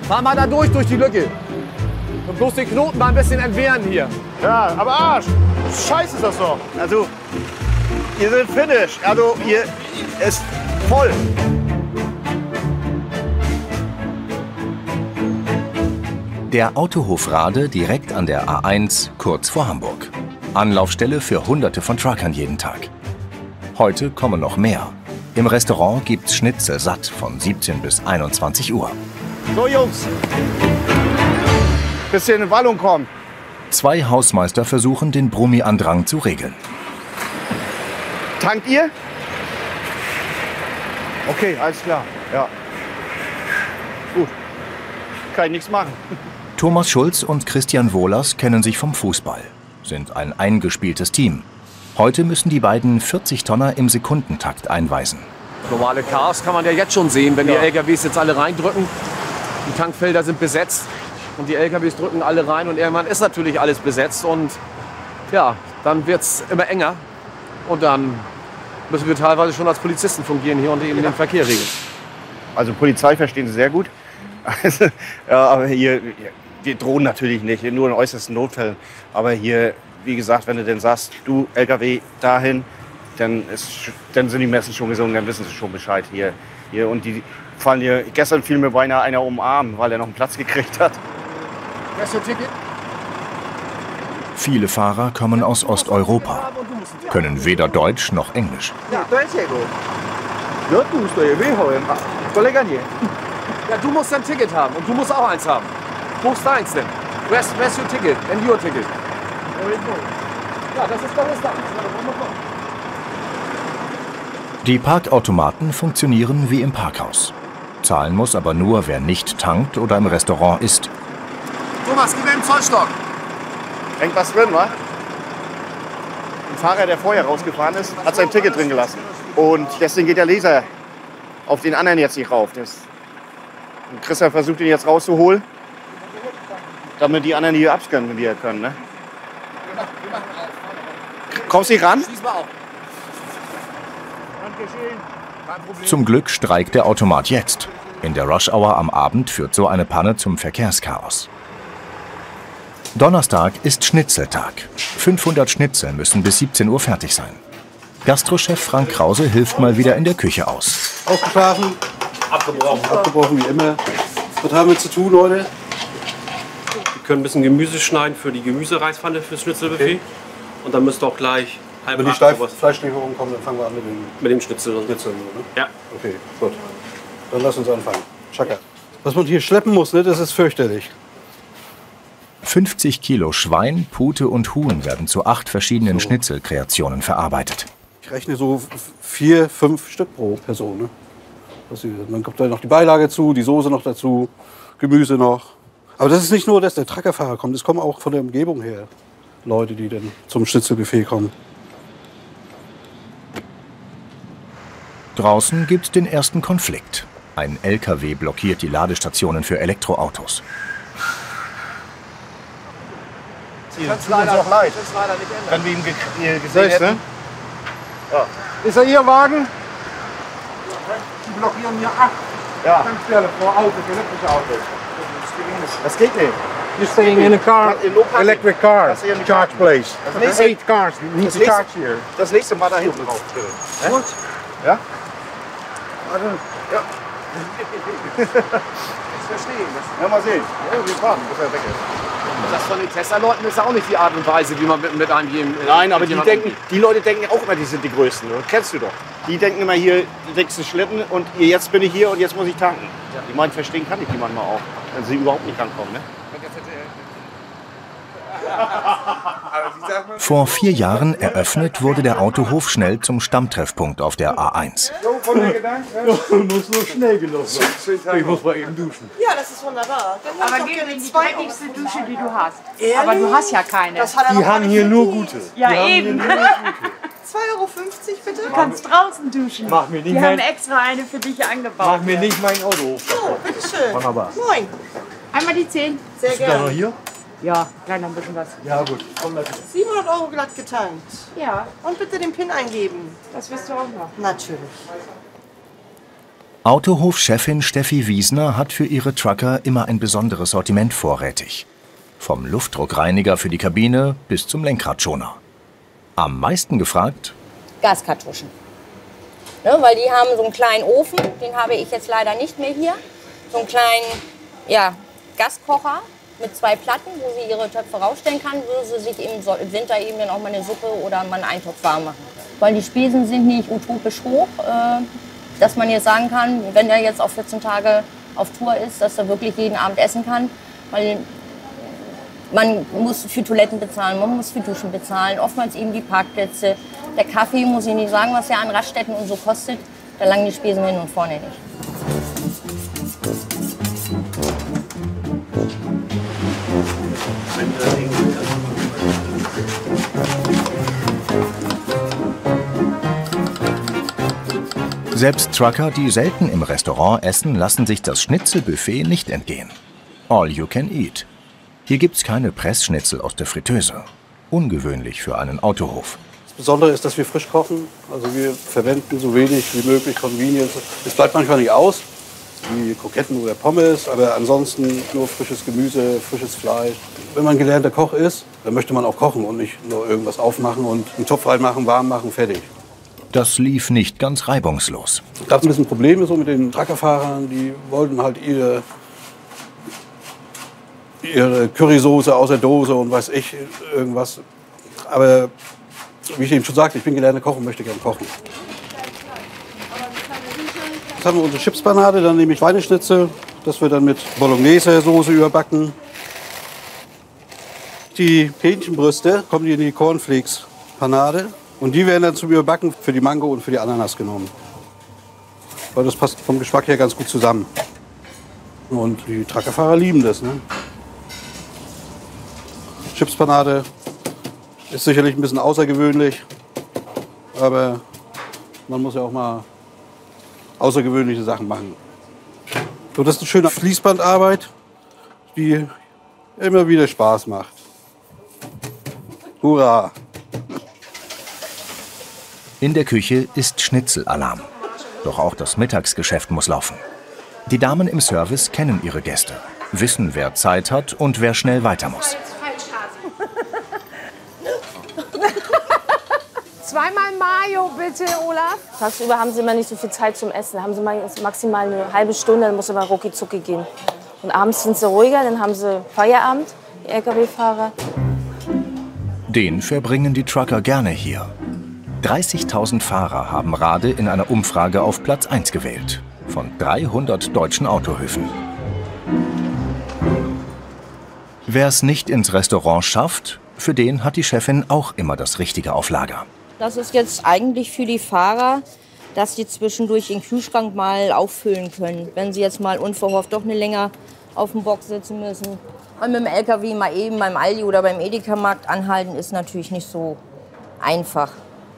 Fahr mal da durch die Lücke. Und bloß den Knoten mal ein bisschen entwehren hier. Ja, aber Arsch. Scheiße ist das doch. Also, hier sind Finish. Also, hier ist voll. Der Autohof Rade direkt an der A1 kurz vor Hamburg. Anlaufstelle für Hunderte von Truckern jeden Tag. Heute kommen noch mehr. Im Restaurant gibt's Schnitzel satt von 17 bis 21 Uhr. So Jungs, bisschen in Wallung kommen. 2 Hausmeister versuchen, den Brummi-Andrang zu regeln. Tankt ihr? Okay, alles klar. Ja. Gut. Kann ich nichts machen. Thomas Schulz und Christian Wohlers kennen sich vom Fußball, sind ein eingespieltes Team. Heute müssen die beiden 40-Tonner im Sekundentakt einweisen. Normale Chaos kann man ja jetzt schon sehen, wenn die LKWs jetzt alle reindrücken. Die Tankfelder sind besetzt und die LKWs drücken alle rein und irgendwann ist natürlich alles besetzt und ja, dann wird es immer enger und dann müssen wir teilweise schon als Polizisten fungieren hier und eben den Verkehr regeln. Also Polizei verstehen sie sehr gut. Also, ja, aber hier, wir drohen natürlich nicht, nur in äußersten Notfällen. Aber hier, wie gesagt, wenn du denn sagst, du LKW dahin, dann sind die Messen schon gesungen, dann wissen sie schon Bescheid hier. Und die fallen hier, gestern fiel mir beinahe einer um den Arm, weil er noch einen Platz gekriegt hat. Hast du ein Ticket? Viele Fahrer kommen aus Osteuropa, können weder Deutsch noch Englisch. Ja, du musst ein Ticket haben und du musst auch eins haben. Wo ist deins denn? Where's your ticket? And your ticket? Ja, das ist deins. Die Parkautomaten funktionieren wie im Parkhaus. Zahlen muss aber nur, wer nicht tankt oder im Restaurant isst. Thomas, gib mir den Zollstock. Irgendwas drin, wa? Ein Fahrer, der vorher rausgefahren ist, hat sein Ticket drin gelassen. Und deswegen geht der Laser auf den anderen jetzt nicht rauf. Und Christian versucht ihn jetzt rauszuholen, damit die anderen hier abscannen, wie er können. Ne? Kommst du nicht ran? Zum Glück streikt der Automat jetzt. In der Rush-Hour am Abend führt so eine Panne zum Verkehrschaos. Donnerstag ist Schnitzeltag. 500 Schnitzel müssen bis 17 Uhr fertig sein. Gastrochef Frank Krause hilft mal wieder in der Küche aus. Ausgeschlafen, abgebrochen wie immer. Was haben wir zu tun heute? Wir können ein bisschen Gemüse schneiden für die Gemüsereispfanne fürs Schnitzelbuffet. Okay. Und dann müsst ihr auch gleich halb Wenn die Fleischlieferung kommt, dann fangen wir an mit dem Schnitzel. Ne? Ja. Okay, gut. Dann lass uns anfangen. Chaka. Was man hier schleppen muss, ne, das ist fürchterlich. 50 Kilo Schwein, Pute und Huhn werden zu 8 verschiedenen Schnitzelkreationen verarbeitet. Ich rechne so 4, 5 Stück pro Person. Ne? Dann kommt da noch die Beilage zu, die Soße noch dazu, Gemüse noch. Aber das ist nicht nur, dass der Truckerfahrer kommt, es kommen auch von der Umgebung her Leute, die dann zum Schnitzelbuffet kommen. Draußen gibt's den ersten Konflikt. Ein LKW blockiert die Ladestationen für Elektroautos. Das leider auch leid, wenn wir ihn gesehen hätten. Ja. Ist er Ihr Wagen? Die blockieren hier 8 Tankstellen für Autos, elektrische Autos. Das geht nicht. You're staying in a car, electric car, charge place. 8 cars need to charge here. Das nächste Mal da hinten drauf. Gut. Ja? Ja. Ich verstehe. Ja, mal sehen. Ja, wir fahren, bis er weg ist. Das von den Tesla-Leuten ist auch nicht die Art und Weise, wie man mit einem jedem... Nein, aber die Leute denken auch immer, die sind die Größten. Das kennst du doch. Die denken immer hier, die nächsten Schlitten und jetzt bin ich hier und jetzt muss ich tanken. Ja. Die meinen, verstehen kann ich die manchmal auch, wenn sie überhaupt nicht rankommen. Ne? Vor 4 Jahren eröffnet, wurde der Autohof schnell zum Stammtreffpunkt auf der A1. Du musst nur schnell gelaufen. Ich muss mal eben duschen. Ja, das ist wunderbar. Aber geh in die dreckigste Dusche, die du hast. Ehrlich? Aber du hast ja keine. Die haben hier nur gute. Ja, eben. 2,50 Euro bitte. Du kannst draußen duschen. Mach mir nicht Wir haben extra eine für dich angebaut. Mach mir nicht mein Auto. So, bitteschön. Wunderbar. Moin. Einmal die 10. Sehr Ist da noch gerne. hier? Ja, gleich noch ein bisschen was. Ja gut. 700 Euro glatt getankt. Ja, Und bitte den PIN eingeben. das wirst du auch noch. Natürlich. Autohof-Chefin Steffi Wiesner hat für ihre Trucker immer ein besonderes Sortiment vorrätig. Vom Luftdruckreiniger für die Kabine bis zum Lenkradschoner. Am meisten gefragt? Gaskartuschen. Ne, weil die haben so einen kleinen Ofen, den habe ich jetzt leider nicht mehr hier. So einen kleinen Gaskocher mit 2 Platten, wo sie ihre Töpfe rausstellen kann, wo sie sich im Winter eben dann auch mal eine Suppe oder mal einen Eintopf warm machen. Weil die Spesen sind nicht utopisch hoch, dass man jetzt sagen kann, wenn er jetzt auf 14 Tage auf Tour ist, dass er wirklich jeden Abend essen kann. Weil man muss für Toiletten bezahlen, man muss für Duschen bezahlen, oftmals eben die Parkplätze. Der Kaffee, muss ich nicht sagen, was er an Raststätten und so kostet, da langen die Spesen hin und vorne nicht. Selbst Trucker, die selten im Restaurant essen, lassen sich das Schnitzelbuffet nicht entgehen. All you can eat. Hier gibt's keine Pressschnitzel aus der Fritteuse. Ungewöhnlich für einen Autohof. Das Besondere ist, dass wir frisch kochen. Also wir verwenden so wenig wie möglich Convenience. Es bleibt manchmal nicht aus, wie Kroketten oder Pommes, aber ansonsten nur frisches Gemüse, frisches Fleisch. Wenn man gelernter Koch ist, dann möchte man auch kochen und nicht nur irgendwas aufmachen und einen Topf reinmachen, warm machen, fertig. Das lief nicht ganz reibungslos. Es gab ein bisschen Probleme so mit den Truckerfahrern, die wollten halt ihre Currysoße aus der Dose und weiß ich, irgendwas. Aber wie ich eben schon sagte, ich bin gelernter Koch und möchte gern kochen. Jetzt haben wir unsere Chipspanade, dann nehme ich Schweineschnitzel, das wird dann mit Bolognese-Soße überbacken. Die Hähnchenbrüste kommen in die Cornflakes-Panade und die werden dann zum Überbacken für die Mango und für die Ananas genommen. Weil das passt vom Geschmack her ganz gut zusammen. Und die Truckerfahrer lieben das, ne? Chipspanade ist sicherlich ein bisschen außergewöhnlich, aber man muss ja auch mal außergewöhnliche Sachen machen. So, das ist eine schöne Fließbandarbeit, die immer wieder Spaß macht. Hurra! In der Küche ist Schnitzelalarm. Doch auch das Mittagsgeschäft muss laufen. Die Damen im Service kennen ihre Gäste, wissen, wer Zeit hat und wer schnell weiter muss. Zweimal Mayo, bitte, Olaf. Tagsüber haben sie immer nicht so viel Zeit zum Essen. Haben sie maximal eine halbe Stunde, dann muss aber rucki zucki gehen. Und abends sind sie ruhiger, dann haben sie Feierabend, die Lkw-Fahrer. Den verbringen die Trucker gerne hier. 30.000 Fahrer haben Rade in einer Umfrage auf Platz 1 gewählt. Von 300 deutschen Autohöfen. Wer es nicht ins Restaurant schafft, für den hat die Chefin auch immer das Richtige auf Lager. Das ist jetzt eigentlich für die Fahrer, dass sie zwischendurch den Kühlschrank mal auffüllen können. Wenn sie jetzt mal unverhofft doch eine länger auf dem Bock sitzen müssen. Und mit dem LKW mal eben beim Aldi oder beim Edeka-Markt anhalten, ist natürlich nicht so einfach.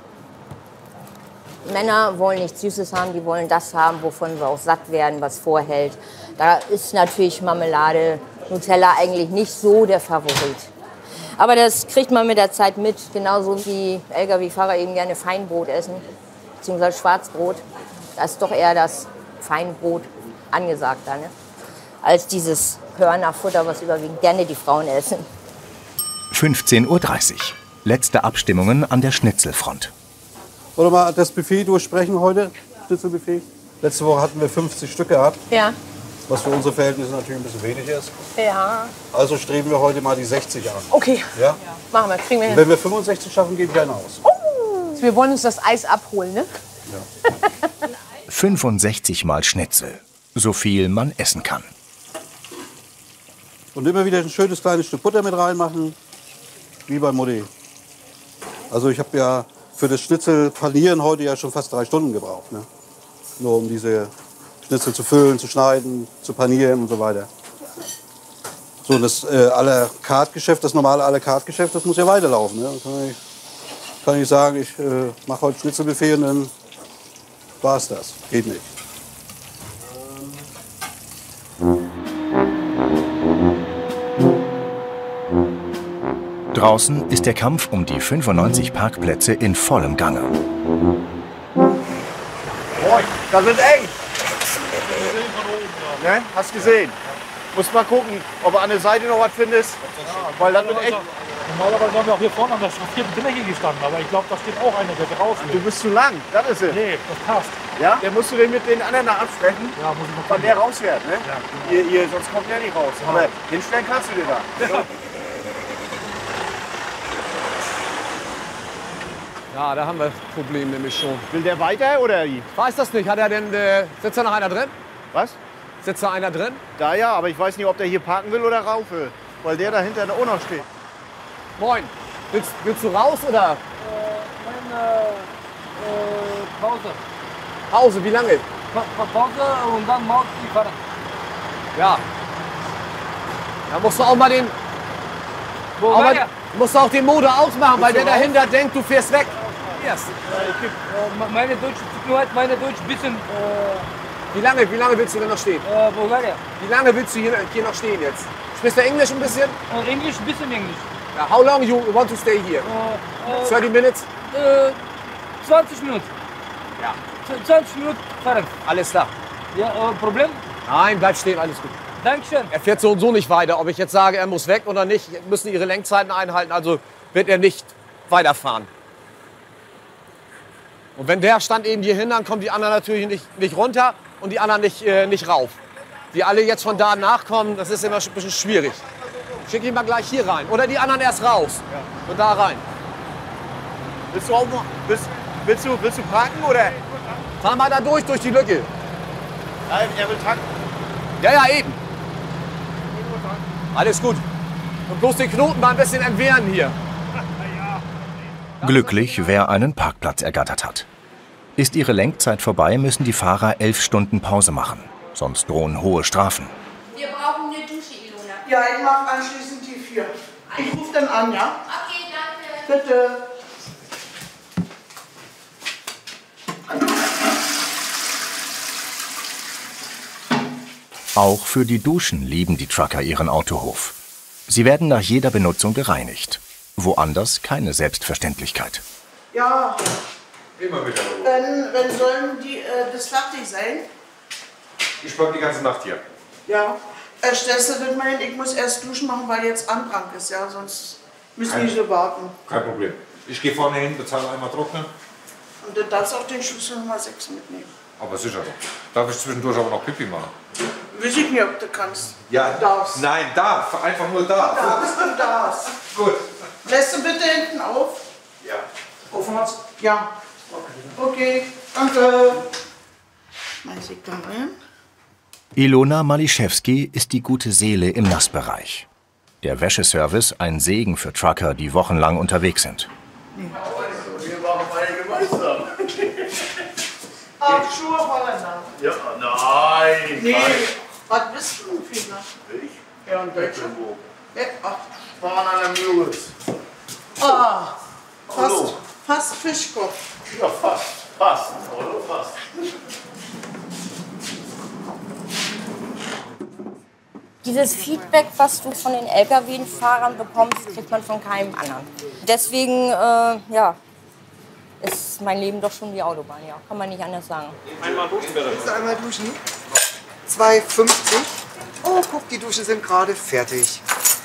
Männer wollen nichts Süßes haben, die wollen das haben, wovon sie auch satt werden, was vorhält. Da ist natürlich Marmelade, Nutella eigentlich nicht so der Favorit. Aber das kriegt man mit der Zeit mit, genauso wie Lkw-Fahrer eben gerne Feinbrot essen, beziehungsweise Schwarzbrot. Da ist doch eher das Feinbrot angesagter, ne? Als dieses Hörnerfutter, was überwiegend gerne die Frauen essen. 15:30 Uhr. Letzte Abstimmungen an der Schnitzelfront. Wollen wir mal das Buffet durchsprechen heute? Schnitzelbuffet? Letzte Woche hatten wir 50 Stück gehabt. Ja. Was für unsere Verhältnisse natürlich ein bisschen wenig ist. Ja. Also streben wir heute mal die 60 an. Okay. Ja? Machen wir, kriegen wir Und hin. wenn wir 65 schaffen, gebe ich einen aus. Wir wollen uns das Eis abholen, ne? Ja. 65 Mal Schnitzel. So viel man essen kann. Und immer wieder ein schönes kleines Stück Butter mit reinmachen, wie bei Mutti. Also ich habe ja für das Schnitzel panieren heute ja schon fast 3 Stunden gebraucht. Ne? Nur um diese Schnitzel zu füllen, zu schneiden, zu panieren und so weiter. So, das à la carte Geschäft, das normale à la carte Geschäft, das muss ja weiterlaufen. Ne? Kann ich sagen, ich mache heute Schnitzelbuffet und dann war's das. Geht nicht. Draußen ist der Kampf um die 95 Parkplätze in vollem Gange. Das wird eng. Ne? Hast gesehen? Muss mal gucken, ob du an der Seite noch was findest. Weil das wird echt... Normalerweise haben wir auch hier vorne an der vierten Fläche gestanden, aber ich glaube, da steht auch einer, der draußen Du bist zu lang, das ist es. Nee, das passt. Ja? Der musst du den mit den anderen da absprechen, Ja, muss ich mal wann gucken. der rausfährt. Ne? Ja. Hier, sonst kommt der nicht raus. Aber hinstellen kannst du dir da. Ja. Ja, da haben wir das Problem nämlich schon. Will der weiter oder wie? Ich weiß das nicht. Hat er denn, sitzt da noch einer drin? Was? Sitzt da einer drin? Da ja, aber ich weiß nicht, ob der hier parken will oder rauf will. Weil der dahinter auch noch steht. Moin. Willst du raus oder? Pause. Pause, wie lange? Pause und dann morgen die Fahrt. Ja. Da musst du auch mal den. Musst du auch den Motor ausmachen, weil der dahinter denkt, du fährst weg. Yes. Meine Deutsch, tut mir leid, meine Deutsch ein bisschen. Wie lange willst du denn noch stehen? Bulgarien. Wie lange willst du hier noch stehen jetzt? Sprichst du Englisch ein bisschen? Englisch, ein bisschen Englisch. Yeah, how long you want to stay here? 30 minutes? 20 Minuten. Ja. 20 Minuten fahren. Alles klar. Ja, Problem? Nein, bleib stehen, alles gut. Dankeschön. Er fährt so und so nicht weiter. Ob ich jetzt sage, er muss weg oder nicht, müssen ihre Lenkzeiten einhalten. Also wird er nicht weiterfahren. Und wenn der stand eben hier hin, dann kommen die anderen natürlich nicht runter und die anderen nicht rauf. Die alle jetzt von da nachkommen, das ist immer ein bisschen schwierig. Schick ihn mal gleich hier rein. Oder die anderen erst raus. Ja. Und da rein. Willst du auch noch, willst du parken oder? Fahr mal da durch die Lücke. Nein, er will tanken. Ja, eben. Alles gut. Und bloß den Knoten mal ein bisschen entwehren hier. Glücklich, wer einen Parkplatz ergattert hat. Ist ihre Lenkzeit vorbei, müssen die Fahrer 11 Stunden Pause machen. Sonst drohen hohe Strafen. Wir brauchen eine Dusche, Ilona. Ja, ich mache anschließend die 4. Ich rufe dann an, ja? Okay, danke. Bitte. Auch für die Duschen lieben die Trucker ihren Autohof. Sie werden nach jeder Benutzung gereinigt. Woanders keine Selbstverständlichkeit. Ja, Immer wieder. wenn sollen die das fertig sein? Ich bleib die ganze Nacht hier. Ja. Stellst du das mal hin? Ich muss erst duschen machen, weil jetzt Andrang ist, ja? Sonst müssen wir so warten. Kein Problem. Ich gehe vorne hin, bezahle einmal trocknen. Und dann darfst du auch den Schlüssel Nummer 6 mitnehmen. Aber sicher doch. Darf ich zwischendurch aber noch Pipi machen? Weiß ich nicht, ob du kannst. Ja, Du darfst. Nein, darf. Einfach nur darf. Du darfst. Gut. Lässt du bitte hinten auf? Ja. Offen hat's? Ja. Okay, danke. Schmeiß ich da rein. Ilona Maliszewski ist die gute Seele im Nassbereich. Der Wäscheservice ein Segen für Trucker, die wochenlang unterwegs sind. Wir machen eine gemeinsam. Ach, Schuhe Holländer. Ja, nein. Nee, was bist du denn, Finger? Ich? Ja, ein Deutscher. Ja, ach, Fahren an der Müritz. ah, Hallo. fast Fischkopf. Ja, fast. Fast. Hallo, fast. Dieses Feedback, was du von den Lkw-Fahrern bekommst, kriegt man von keinem anderen. Deswegen, ja, ist mein Leben doch schon die Autobahn, ja. Kann man nicht anders sagen. Einmal duschen bitte. Willst du einmal duschen? 2,50. Oh, guck, die Duschen sind gerade fertig.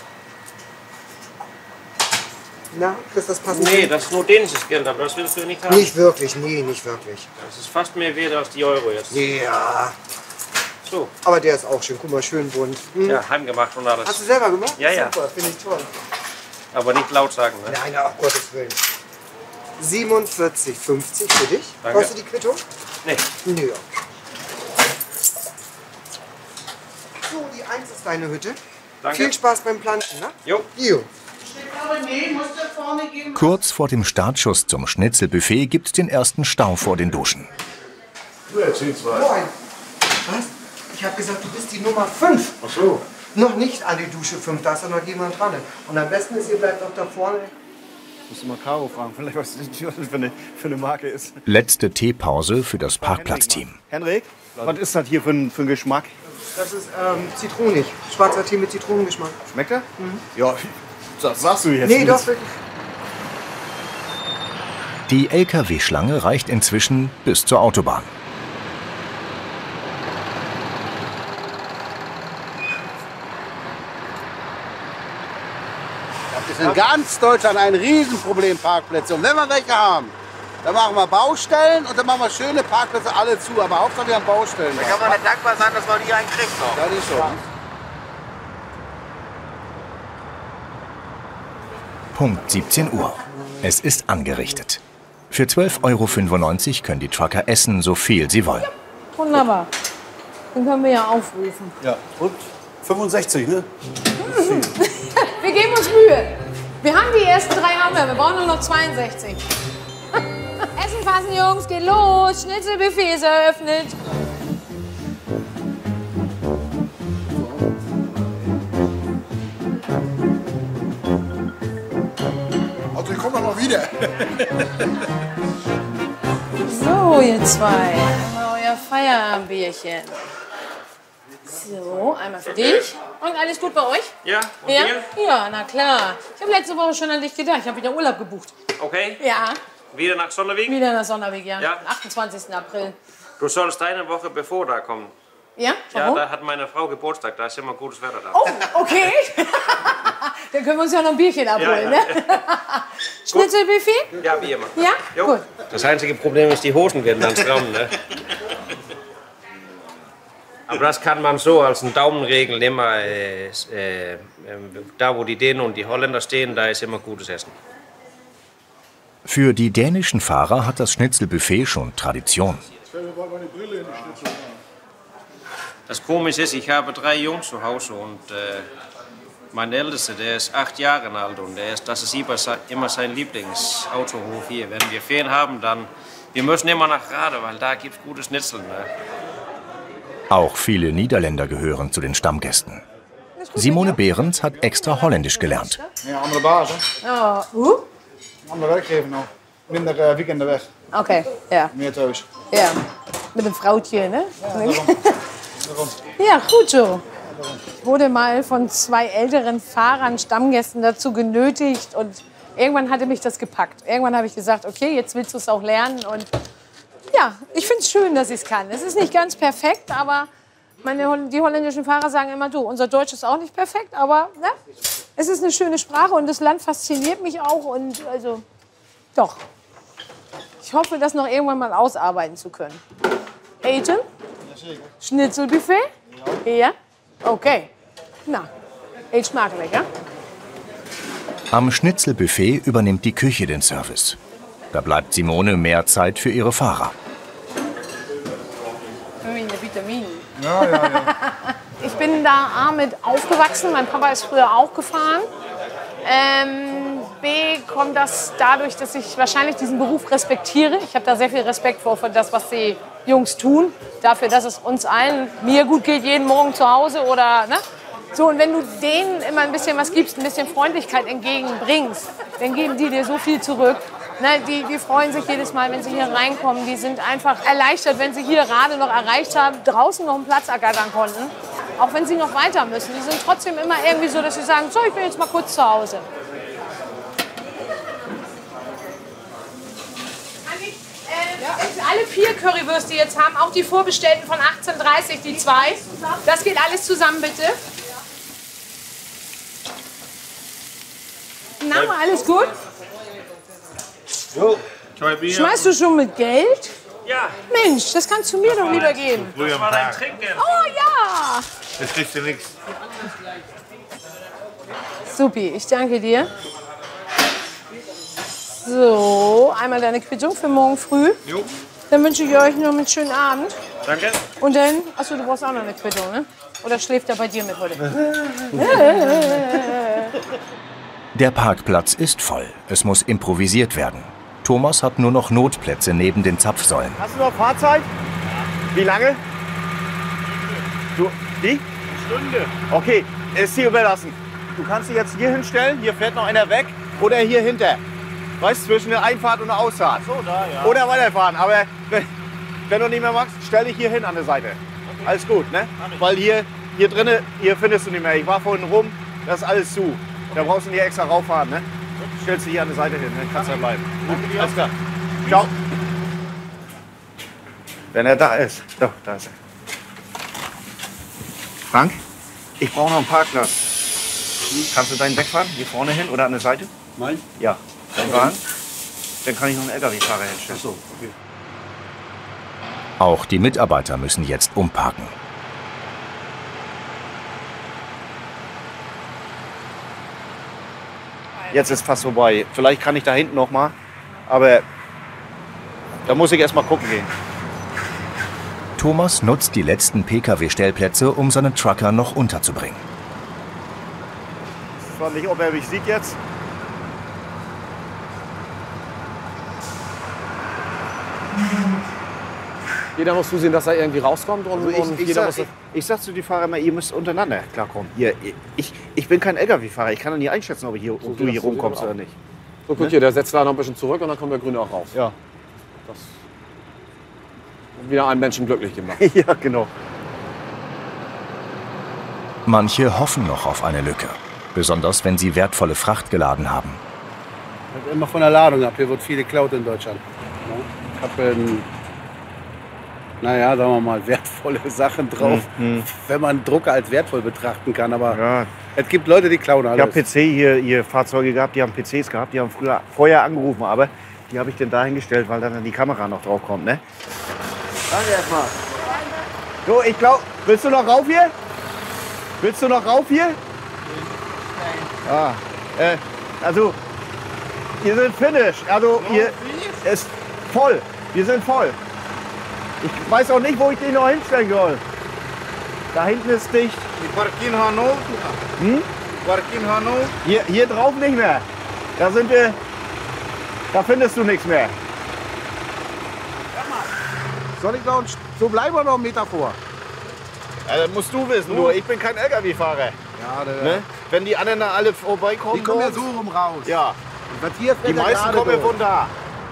Na, ist das passend? Nee, das ist nur dänisches Geld, aber das willst du nicht haben. Nicht wirklich, nee, nicht wirklich. Das ist fast mehr wert als die Euro jetzt. Ja. So. Aber der ist auch schön, guck mal, schön bunt. Hm? Ja, heimgemacht und alles. Hast du selber gemacht? Ja, ja. Super, finde ich toll. Aber nicht laut sagen, ne? Nein, ach Gottes Willen. 47,50 für dich. Danke. Brauchst du die Quittung? Nee. Nö. So, die 1 ist deine Hütte. Danke. Viel Spaß beim Planten, ne? Jo. Jo. Nee, musst du vorne gehen. Kurz vor dem Startschuss zum Schnitzelbuffet gibt's den ersten Stau vor den Duschen. Du erzählst was. Moin. Was? Ich habe gesagt, du bist die Nummer 5. Ach so. Noch nicht an die Dusche 5, da ist doch noch jemand dran. Und am besten ist, ihr bleibt doch da vorne. Musst du mal Caro fragen, vielleicht was das für eine Marke ist. Letzte Teepause für das Parkplatzteam. Henrik, was ist das hier für ein Geschmack? Das ist zitronig. Schwarzer Tee mit Zitronengeschmack. Schmeckt er? Ja, das sagst du jetzt Nee, nicht. doch, wirklich. Die Lkw-Schlange reicht inzwischen bis zur Autobahn. ist in ganz Deutschland ein Riesenproblem, Parkplätze. Und wenn wir welche haben, dann machen wir Baustellen und dann machen wir schöne Parkplätze alle zu. Aber Hauptsache wir haben Baustellen. Da kann man nicht dankbar sein, dass man hier einen kriegt. Das ist so. Punkt 17 Uhr. Es ist angerichtet. Für 12,95 € können die Trucker essen, so viel sie wollen. Wunderbar. Den können wir ja aufrufen. Ja, und 65, ne? Wir geben uns Mühe. Wir haben die ersten 3 haben wir brauchen nur noch 62. Essen fassen, Jungs, geht los. Schnitzelbuffet ist eröffnet. Also ich komme noch wieder. So, ihr zwei. Einmal euer Feierabendbierchen. So, einmal für dich. Und alles gut bei euch? Ja, und ja? dir? Ja, na klar. Ich habe letzte Woche schon an dich gedacht. Ich habe wieder Urlaub gebucht. Okay. Ja. Wieder nach Sonderweg? Wieder nach Sonderweg, ja. Ja. Am 28. April. Du sollst eine Woche bevor da kommen. Ja? Warum? Ja, da hat meine Frau Geburtstag, da ist immer gutes Wetter da. Oh, okay. Dann können wir uns ja noch ein Bierchen abholen, Ja, ja. ne? Schnitzelbuffet? Ja, wie immer. Ja? Jo. Gut. Das einzige Problem ist, die Hosen werden dann stramm, ne? Aber das kann man so als einen Daumenregel immer, da wo die Dänen und die Holländer stehen, da ist immer gutes Essen. Für die dänischen Fahrer hat das Schnitzelbuffet schon Tradition. Das Komische ist, ich habe 3 Jungs zu Hause und mein Ältester, der ist 8 Jahre alt und das ist immer sein Lieblingsautohof hier. Wenn wir Ferien haben, dann wir müssen immer nach Rade, weil da gibt es gute Schnitzel. Ne? Auch viele Niederländer gehören zu den Stammgästen. Simone Behrens hat extra Holländisch gelernt. Ja, andere baas, hè? Ja. Andere werkgever nog. Minder weekenden weg. Okay, ja. Meer thuis. Ja. Mit dem Frautje, ne? Daarom. Ja, gut so. Ich wurde mal von 2 älteren Fahrern, Stammgästen dazu genötigt und irgendwann hatte mich das gepackt. Irgendwann habe ich gesagt, okay, jetzt willst du es auch lernen und ja, ich finde es schön, dass ich es kann. Es ist nicht ganz perfekt, aber die holländischen Fahrer sagen immer, du, unser Deutsch ist auch nicht perfekt, aber ne, es ist eine schöne Sprache und das Land fasziniert mich auch und also doch. Ich hoffe, das noch irgendwann mal ausarbeiten zu können. Eten? Schnitzelbuffet? Ja. Okay. Na, eet smakelijk, ja? Am Schnitzelbuffet übernimmt die Küche den Service. Da bleibt Simone mehr Zeit für ihre Fahrer. Vitamine. Ja, ja, ja. Ich bin da A mit aufgewachsen, mein Papa ist früher auch gefahren. B kommt das dadurch, dass ich wahrscheinlich diesen Beruf respektiere. Ich habe da sehr viel Respekt vor für das, was die Jungs tun. Dafür, dass es uns allen, mir gut geht, jeden Morgen zu Hause oder, ne? So, und wenn du denen immer ein bisschen was gibst, ein bisschen Freundlichkeit entgegenbringst, dann geben die dir so viel zurück. Ne, die freuen sich jedes Mal, wenn sie hier reinkommen. Die sind einfach erleichtert, wenn sie hier gerade noch erreicht haben, draußen noch einen Platz ergattern konnten. Auch wenn sie noch weiter müssen. Die sind trotzdem immer irgendwie so, dass sie sagen, so, ich bin jetzt mal kurz zu Hause. Alle 4 Currywürste, die jetzt haben, auch die vorbestellten von 18,30, die 2. Das geht alles zusammen, bitte. Na, alles gut? Jo. Schmeißt du schon mit Geld? Ja. Mensch, das kannst du mir doch lieber geben. Das war dein Trinkgeld. Oh ja! Das kriegst du nichts. Supi, ich danke dir. So, einmal deine Quittung für morgen früh. Jo. Dann wünsche ich euch noch einen schönen Abend. Danke. Und dann, achso, du brauchst auch noch eine Quittung, ne? Oder schläft er bei dir mit heute? Der Parkplatz ist voll. Es muss improvisiert werden. Thomas hat nur noch Notplätze neben den Zapfsäulen. Hast du noch Fahrzeit? Wie lange? Du, wie? Eine Stunde. Okay, ist dir überlassen. Du kannst dich jetzt hier hinstellen, hier fährt noch einer weg oder hier hinter. Weißt du, zwischen der Einfahrt und der Ausfahrt. Ach so, da, ja. Oder weiterfahren. Aber wenn du nicht mehr magst, stell dich hier hin an der Seite. Okay. Alles gut, ne? Weil hier drinnen, hier findest du nicht mehr. Ich war vorhin rum, das ist alles zu. Da brauchst du nicht extra rauffahren, ne? Stellst dich hier an der Seite hin, dann kannst du da bleiben. Gut, alles klar. Ciao. Wenn er da ist. Doch, da ist er. Frank, ich brauche noch einen Parkplatz. Kannst du deinen wegfahren? Hier vorne hin oder an der Seite? Mein? Ja. Dein Wagen? Dann kann ich noch einen LKW-Fahrer hinstellen. Ach so, okay. Auch die Mitarbeiter müssen jetzt umparken. Jetzt ist fast vorbei. Vielleicht kann ich da hinten noch mal, aber da muss ich erst mal gucken gehen. Thomas nutzt die letzten Pkw-Stellplätze, um seine Trucker noch unterzubringen. Ich weiß nicht, ob er mich sieht jetzt. Jeder muss zusehen, dass er irgendwie rauskommt. Und, Also ich sag zu den Fahrern immer, ihr müsst untereinander klarkommen. Ich bin kein LKW-Fahrer, ich kann doch nie einschätzen, ob du hier rumkommst oder nicht. So, guck hier, der setzt da noch ein bisschen zurück und dann kommt der Grüne auch raus. Ja. Das hat wieder einen Menschen glücklich gemacht. Ja, genau. Manche hoffen noch auf eine Lücke, besonders wenn sie wertvolle Fracht geladen haben. Hängt immer von der Ladung ab. Hier wird viel geklaut in Deutschland. Ich habe, naja, sagen wir mal, wertvolle Sachen drauf, wenn man Drucker als wertvoll betrachten kann. Aber ja. Es gibt Leute, die klauen alles. Ich habe PC hier Fahrzeuge gehabt, die haben PCs gehabt, die haben vorher angerufen, aber die habe ich dann dahingestellt, weil dann die Kamera noch drauf kommt, ne? Danke erstmal. So, ich glaube, willst du noch rauf hier? Willst du noch rauf hier? Nein. Also, wir sind finished. Also, hier ist voll. Wir sind voll. Ich weiß auch nicht, wo ich den noch hinstellen soll. Da hinten ist dicht. Ich park in Hanau. Park in Hanau. Hier drauf nicht mehr. Da sind wir. Da findest du nichts mehr. Soll ich noch so bleiben oder noch einen Meter vor? Ja, das musst du wissen, nur ich bin kein LKW-Fahrer. Ja, ne? Wenn die anderen da alle vorbeikommen. Die kommen ja so rum raus. Ja. Was hier die meisten kommen von da.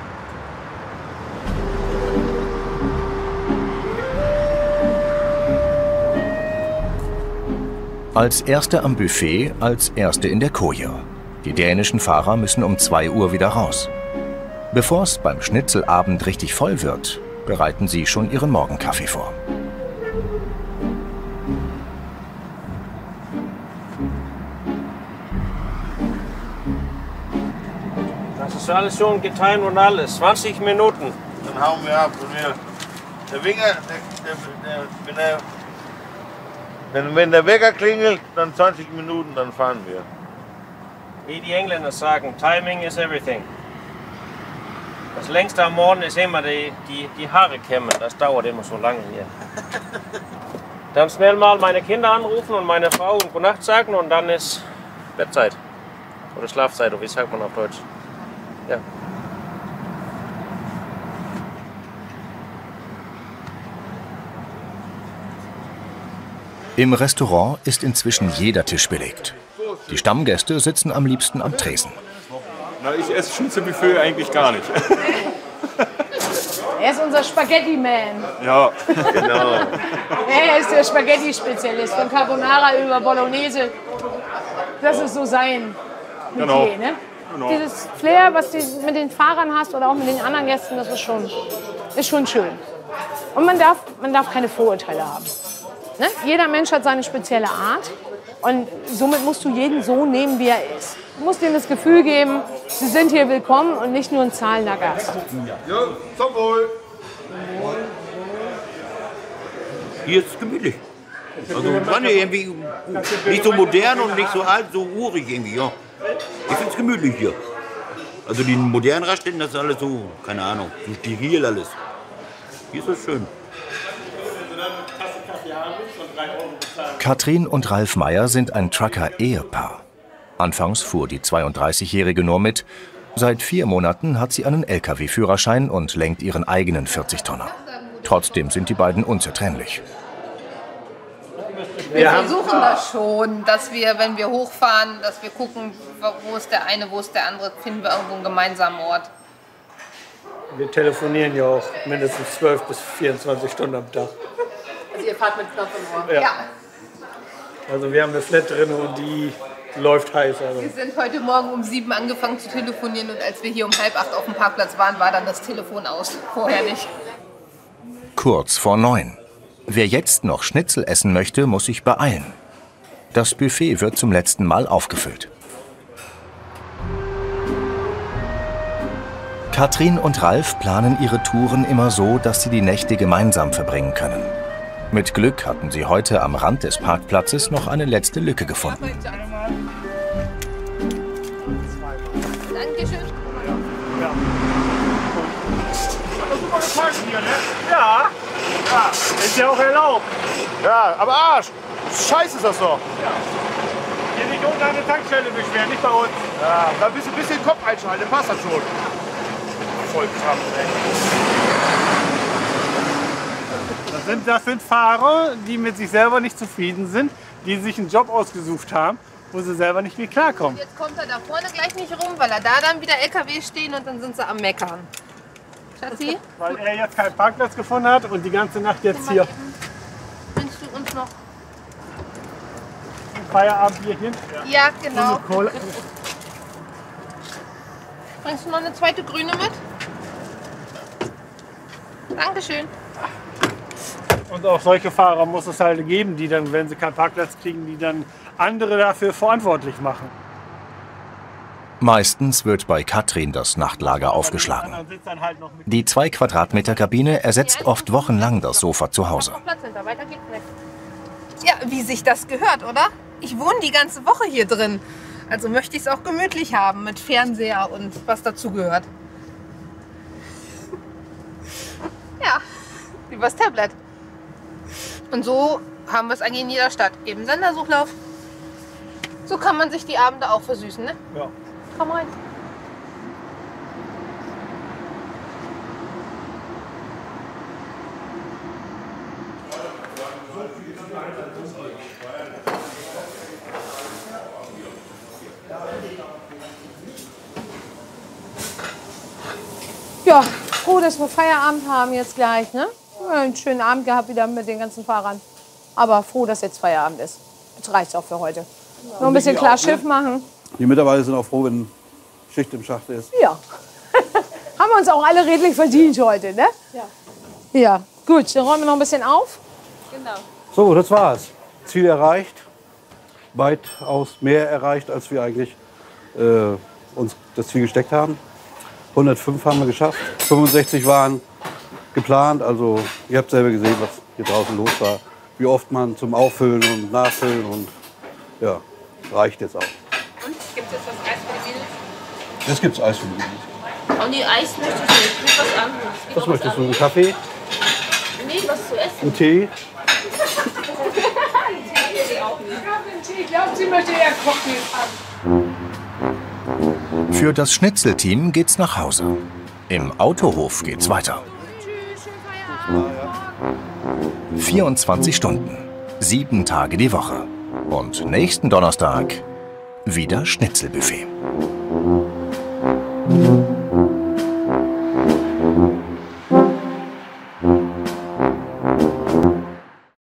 Als Erste am Buffet, als Erste in der Koje. Die dänischen Fahrer müssen um 2 Uhr wieder raus. Bevor es beim Schnitzelabend richtig voll wird, bereiten sie schon ihren Morgenkaffee vor. Das ist alles schon getimt und alles. 20 Minuten. Dann hauen wir ab. Der Winger, wenn der Wecker klingelt, dann 20 Minuten, dann fahren wir. Wie die Engländer sagen, Timing is everything. Das längste am Morgen ist immer die Haare kämmen. Das dauert immer so lange hier. Dann schnell mal meine Kinder anrufen und meine Frau und Gute Nacht sagen und dann ist Bettzeit. Oder Schlafzeit, oder wie sagt man auf Deutsch? Ja. Im Restaurant ist inzwischen jeder Tisch belegt. Die Stammgäste sitzen am liebsten am Tresen. Na, ich esse Schnitzelbuffet eigentlich gar nicht. Er ist unser Spaghetti-Man. Ja, genau. Er ist der Spaghetti-Spezialist, von Carbonara über Bolognese. Das ist so sein Metier, Genau. ne? Genau. Dieses Flair, was du mit den Fahrern hast oder auch mit den anderen Gästen, das ist schon schön. Und man darf keine Vorurteile haben. Ne? Jeder Mensch hat seine spezielle Art und somit musst du jeden so nehmen, wie er ist. Du musst ihnen das Gefühl geben, sie sind hier willkommen und nicht nur ein zahlender Gast. Ja, zum Wohl. Hier ist es gemütlich. Also irgendwie nicht so modern und nicht so alt, so urig irgendwie, ja. Ich finde es gemütlich hier. Also die modernen Raststätten, das ist alles so, keine Ahnung, so steril alles. Hier ist es schön. Katrin und Ralf Meyer sind ein Trucker-Ehepaar. Anfangs fuhr die 32-Jährige nur mit. Seit 4 Monaten hat sie einen Lkw-Führerschein und lenkt ihren eigenen 40-Tonner. Trotzdem sind die beiden unzertrennlich. Wir versuchen das schon, dass wir, wenn wir hochfahren, dass wir gucken, wo ist der eine, wo ist der andere, finden wir irgendwo einen gemeinsamen Ort. Wir telefonieren ja auch mindestens 12 bis 24 Stunden am Tag. Also ihr fahrt mit Knopf im Ohr? Ja. Also wir haben eine Flat drin und die läuft heiß. Also. Wir sind heute Morgen um 7 angefangen zu telefonieren und als wir hier um 7:30 auf dem Parkplatz waren, war dann das Telefon aus. Vorher nicht. Kurz vor 9. Wer jetzt noch Schnitzel essen möchte, muss sich beeilen. Das Buffet wird zum letzten Mal aufgefüllt. Katrin und Ralf planen ihre Touren immer so, dass sie die Nächte gemeinsam verbringen können. Mit Glück hatten sie heute am Rand des Parkplatzes noch eine letzte Lücke gefunden. Dankeschön. Ja, ist ja auch erlaubt. Ja, aber Arsch! Scheiße ist das doch. Hier nicht unten an der Tankstelle beschweren, nicht bei uns. Ja, da bist du ein bisschen den Kopf einschalten, passt das schon. Voll krampf, ey. Das sind Fahrer, die mit sich selber nicht zufrieden sind, die sich einen Job ausgesucht haben, wo sie selber nicht mehr klarkommen. Jetzt kommt er da vorne gleich nicht rum, weil er da dann wieder LKW stehen und dann sind sie am Meckern. Schatzi? Weil er jetzt keinen Parkplatz gefunden hat und die ganze Nacht jetzt hier. Wünschst du uns noch? Ein Feierabendbierchen? Ja, genau. Und eine Cola. Bringst du noch eine zweite grüne mit? Dankeschön. Und auch solche Fahrer muss es halt geben, die dann, wenn sie keinen Parkplatz kriegen, die dann andere dafür verantwortlich machen. Meistens wird bei Katrin das Nachtlager aufgeschlagen. Die 2 Quadratmeter Kabine ersetzt oft wochenlang das Sofa zu Hause. Weiter geht's nicht. Ja, wie sich das gehört, oder? Ich wohne die ganze Woche hier drin. Also möchte ich es auch gemütlich haben mit Fernseher und was dazu gehört. Ja, übers Tablet. Und so haben wir es eigentlich in jeder Stadt. Eben Sendersuchlauf. So kann man sich die Abende auch versüßen, ne? Ja. Komm rein. Ja, froh, dass wir Feierabend haben jetzt gleich, ne? Ja, einen schönen Abend gehabt wieder mit den ganzen Fahrern. Aber froh, dass jetzt Feierabend ist. Jetzt reicht's auch für heute. Noch ein bisschen klar Schiff machen. Die Mitarbeiter sind auch froh, wenn Schicht im Schacht ist. Ja. Haben wir uns auch alle redlich verdient heute, ne? Ja. Ja, gut, dann räumen wir noch ein bisschen auf. Genau. So, das war's. Ziel erreicht. Weitaus mehr erreicht, als wir eigentlich uns das Ziel gesteckt haben. 105 haben wir geschafft. 65 waren geplant. Also ihr habt selber gesehen, was hier draußen los war. Wie oft man zum Auffüllen und Nachfüllen und ja, reicht jetzt auch. Und gibt es was Eis für die Mädels? Jetzt gibt's Eis für die Mädels. Oh nee, Eis möchte ich nicht. Ich will was anderes. Was möchtest du? Einen Kaffee? Nee, was zu essen. Einen Tee? Ich glaube, sie möchte eher Cocktails haben. Für das Schnitzelteam geht's nach Hause. Im Autohof geht's weiter. 24 Stunden, 7 Tage die Woche. Und nächsten Donnerstag wieder Schnitzelbuffet.